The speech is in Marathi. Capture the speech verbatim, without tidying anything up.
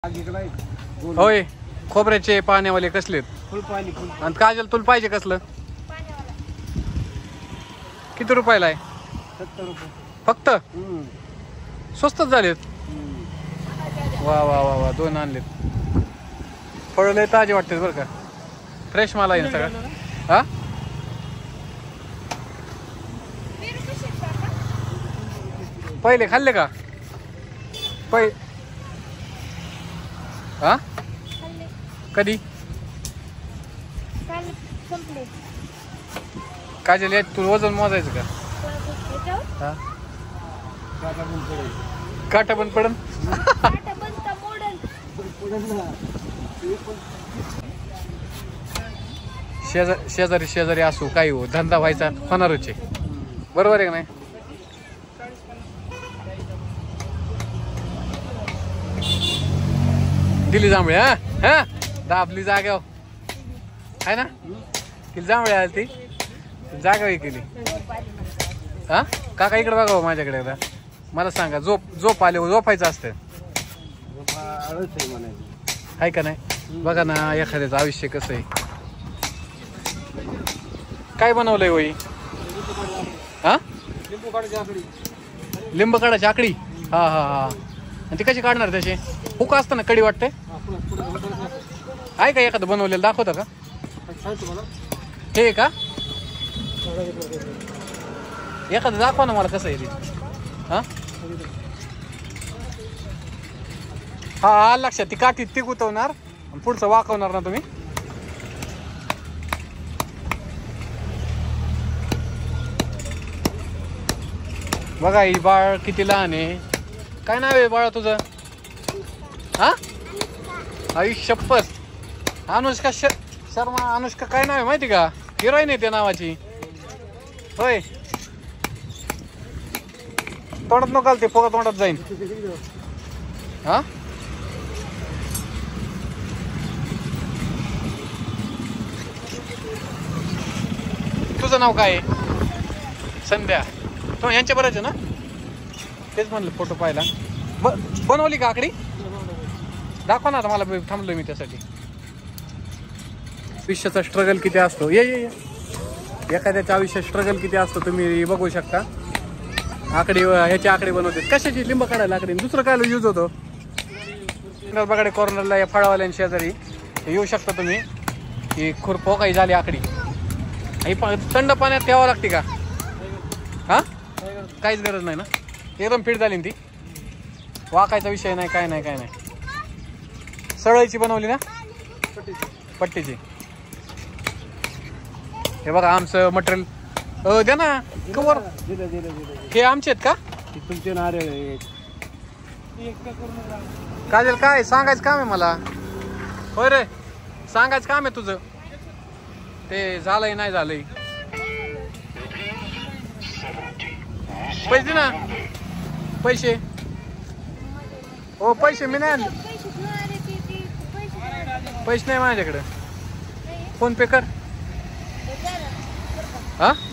होय खोबऱ्याचे पाण्यावाले कसलेत आणि काजल तुला पाहिजे कसलं किती रुपयाला आहे सत्तर रुपये फक्त स्वस्तच झालेत वा वा वा वा दोन आणलेत फळ लय ताजे वाटते बरं का फ्रेश माल आहे सगळं हा पहिले खाल्ले का पहिले हा कधी काजल यात तू वजन मोजायचं का हा काटा पण पडन शेजारी शेजारी शेजारी असो काही हो धंदा व्हायचा होणारच आहे बरोबर आहे का नाही दिली जांभळे हा हा दाबली जाग्यावर आहे ना किती जांभळे आली ती जागा केली हा काका इकडे बघा माझ्याकडे एकदा मला सांगा झोप झोप आले झोपायचं असतं आहे का नाही बघा ना एखाद्याचं आयुष्य कसं आहे काय बनवलंय होई हा लिंब काढायची आकडी हा हा हा आणि ती कशी काढणार त्याची हुक असतं ना कडी वाटते आहे का एखादं बनवलेलं दाखवतं का हे का एखादं दाखवा ना मला कसं आहे ते हा हा लक्षात ती काठी ती गुतवणार पुढचं वाकवणार ना तुम्ही बघा ही बाळ किती लहान आहे काय नाव आहे बाळा तुझं हा आयुष शप्पथ अनुष्का श शर्मा अनुष्का काय नाव आहे माहिती का हिरोईन आहे त्या नावाची होय तोंडात नको ते पोगा तोंडात जाईन हा तुझं नाव काय आहे संध्या तो यांच्या बरंच आहे ना तेच म्हणलं फोटो पाहिला ब बनवली का आकडी दाखवा ना आता मला थांबलोय मी त्यासाठी आयुष्याचा स्ट्रगल किती असतो ये ये एखाद्याच्या आयुष्यात स्ट्रगल किती असतो तुम्ही बघू शकता आकडी ह्याची आकडी बनवते कशाची लिंब काढायला आकडी दुसरं काय यूज होतो बघाडे कॉर्नरला या फळावाल्यांच्या शेजारी येऊ शकता तुम्ही ही खुरपो काही झाली आकडी ही थंड पाण्यात ठेवावं लागते का हा काहीच गरज नाही ना एकदम फिट झाली ना ती वाकायचा विषय नाही काय नाही काय नाही सळईची बनवली ना पट्टीची हे बघा आमचं मटेरियल द्या ना कवर हे आमचे आहेत का तुमचे नारळ काजल काय सांगायचं काम आहे मला होय रे सांगायचं काम आहे तुझं ते झालंय नाही झालंय पैसे दे ना पैसे हो पैसे मी नाही पैसे नाही माझ्याकडे फोन पे कर हा